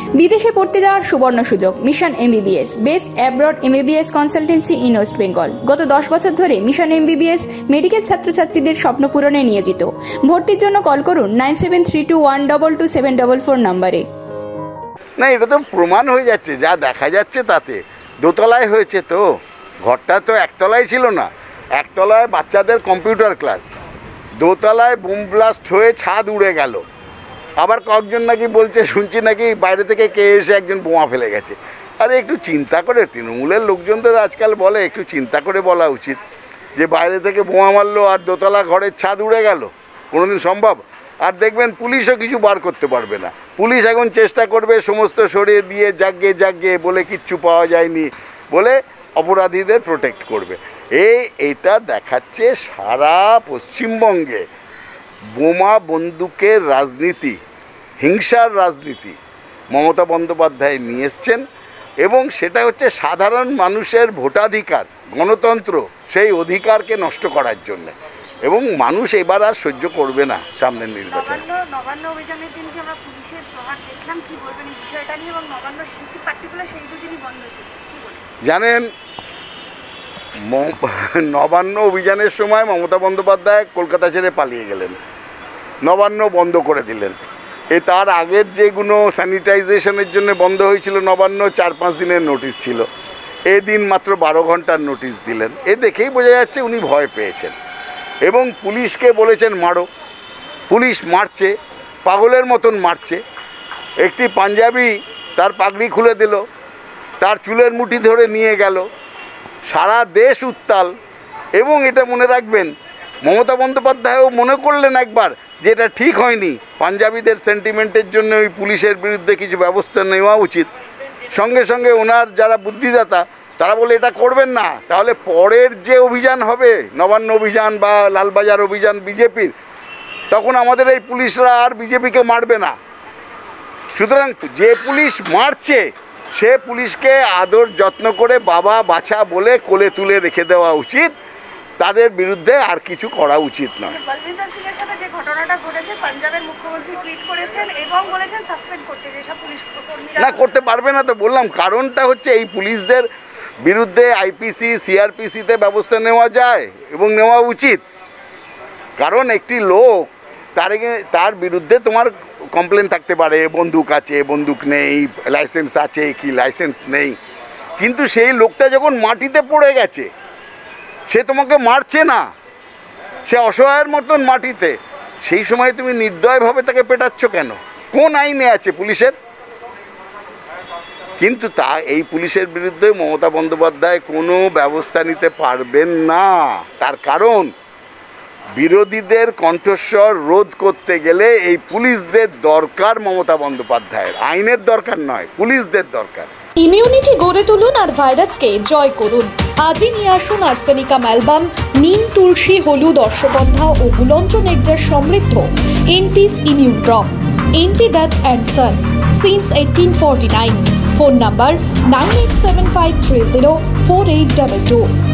বিদেশে পড়তে যাওয়ার সুবর্ণ সুযোগ। Mission MBBS, best abroad MBBS consultancy in West Bengal. গত 10 বছর ধরে মিশন এমবিবিএস মেডিকেল ছাত্রছাত্রীদের স্বপ্ন পূরণে নিয়োজিত। ভর্তির জন্য কল করুন 9732122744 নম্বরে। না, এটা তো প্রমাণ হয়ে যাচ্ছে, যা দেখা যাচ্ছে তাতে। দোতলায় হয়েছে তো, ঘরটা তো একতলায় ছিল না। একতলায় বাচ্চাদের কম্পিউটার ক্লাস, দোতলায় বোম ব্লাস্ট হয়ে ছাদ উড়ে গেল। আবার কয়েকজন নাকি বলছে, শুনছি নাকি বাইরে থেকে কে এসে একজন বোমা ফেলে গেছে। আরে একটু চিন্তা করে, তৃণমূলের লোকজনদের আজকাল বলে একটু চিন্তা করে বলা উচিত যে বাইরে থেকে বোমা মারলো আর দোতলা ঘরের ছাদ উড়ে গেল, কোনোদিন সম্ভব? আর দেখবেন পুলিশও কিছু বার করতে পারবে না। পুলিশ এখন চেষ্টা করবে সমস্ত সরিয়ে দিয়ে জাগিয়ে বলে কিচ্ছু পাওয়া যায়নি বলে অপরাধীদের প্রোটেক্ট করবে। এইটা দেখাচ্ছে সারা পশ্চিমবঙ্গে বোমা বন্দুকের রাজনীতি, হিংসার রাজনীতি মমতা বন্দ্যোপাধ্যায় নিয়ে এসছেন। এবং সেটা হচ্ছে সাধারণ মানুষের ভোটাধিকার, গণতন্ত্র, সেই অধিকারকে নষ্ট করার জন্য। এবং মানুষ এবার আর সহ্য করবে না সামনের নির্বাচনে। নবান্ন অভিযানের দিনকে আমরা পুলিশের প্রহার দেখলাম, কি বলবেন এই বিষয়টা নিয়ে? এবং নবান্ন সিটি পার্টিকুলার সেই দুদিনই বন্ধ ছিল, জানেন নবান্ন অভিযানের সময় মমতা বন্দ্যোপাধ্যায় কলকাতা ছেড়ে পালিয়ে গেলেন, নবান্ন বন্ধ করে দিলেন। তার আগের যেগুলো স্যানিটাইজেশনের জন্য বন্ধ হয়েছিল নবান্ন, 4-5 দিনের নোটিশ ছিল। দিন মাত্র 12 ঘন্টার নোটিশ দিলেন। দেখেই বোঝা যাচ্ছে উনি ভয় পেয়েছেন এবং পুলিশকে বলেছেন মারো। পুলিশ মারছে, পাগলের মতন মারছে। একটি পাঞ্জাবি তার পাগড়ি খুলে দিল, তার চুলের মুঠি ধরে নিয়ে গেল। সারা দেশ উত্তাল। এবং এটা মনে রাখবেন, মমতা বন্দ্যোপাধ্যায়ও মনে করলেন একবার যে এটা ঠিক হয়নি, পাঞ্জাবিদের সেন্টিমেন্টের জন্য ওই পুলিশের বিরুদ্ধে কিছু ব্যবস্থা নেওয়া উচিত। সঙ্গে সঙ্গে ওনার যারা বুদ্ধিদাতা তারা বলে এটা করবেন না, তাহলে পরের যে অভিযান হবে, নবান্ন অভিযান বা লালবাজার অভিযান বিজেপির, তখন আমাদের এই পুলিশরা আর বিজেপিকে মারবে না। সুতরাং যে পুলিশ মারছে সে পুলিশকে আদর যত্ন করে বাবা বাছা বলে কোলে তুলে রেখে দেওয়া উচিত, তাদের বিরুদ্ধে আর কিছু করা উচিত নয়। বলবিন্দর সিংয়ের সাথে যে ঘটনাটা ঘটেছে, পাঞ্জাবের মুখ্যমন্ত্রী টুইট করেছেন এবং বলেছেন সাসপেন্ড করতে, যেসব পুলিশ কর্মীরা না করতে পারবে না। তো বললাম কারণটা হচ্ছে এই পুলিশদের বিরুদ্ধে আইপিসি সিআরপিসিতে ব্যবস্থা নেওয়া যায় এবং নেওয়া উচিত। কারণ একটি লোক তার বিরুদ্ধে তোমার কমপ্লেন থাকতে পারে, বন্দুক আছে, বন্দুক নেই, লাইসেন্স আছে কি লাইসেন্স নেই, কিন্তু সেই লোকটা যখন মাটিতে পড়ে গেছে, সে তোমাকে মারছে না, সে অসহায়ের মতন মাটিতে, সেই সময় তুমি নির্দয়ভাবে তাকে পেটাচ্ছ কেন? কোন আইনে আছে পুলিশের? কিন্তু এই পুলিশের বিরুদ্ধে মমতা বন্দ্যোপাধ্যায় কোনো ব্যবস্থা নিতে পারবেন না। তার কারণ বিরোধীদের কণ্ঠস্বর রোধ করতে গেলে এই পুলিশদের দরকার মমতা বন্দ্যোপাধ্যায়ের, আইনের দরকার নয়, পুলিশদের দরকার। ইমিউনিটি গড়ে তুলুন আর ভাইরাসকে জয় করুন। আজই নিয়ে আসুন আর্সেনিকাম অ্যালবাম, নিম, তুলসী, হলুদ, অশ্বগন্ধা ও গুলঞ্চ নেকজার সমৃদ্ধ এনপিস immune drop, NP Dutt and son, since 1849। Phone number 9875304822।